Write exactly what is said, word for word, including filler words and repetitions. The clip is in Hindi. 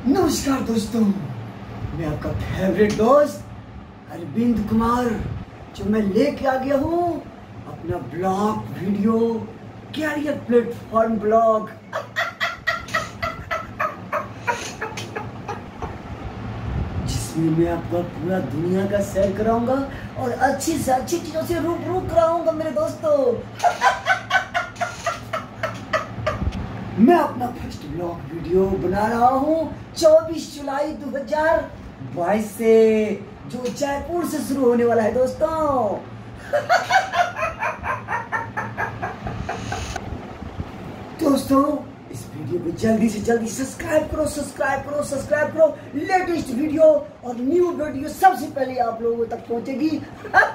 नमस्कार दोस्तों, मैं आपका फेवरेट दोस्त अरविंद कुमार, जो मैं लेके आ गया हूँ अपना blog video career platform blog. जिसमें मैं आपको पूरा दुनिया का सैर कराऊंगा और अच्छी से अच्छी चीजों से रूबरू कराऊंगा मेरे दोस्तों। मैं अपना फर्स्ट ब्लॉग वीडियो बना रहा हूँ चौबीस जुलाई दो हज़ार बाईस से, जो जयपुर से शुरू होने वाला है दोस्तों। दोस्तों इस वीडियो को जल्दी से जल्दी सब्सक्राइब करो सब्सक्राइब करो सब्सक्राइब करो। लेटेस्ट वीडियो और न्यू वीडियो सबसे पहले आप लोगों तक पहुंचेगी।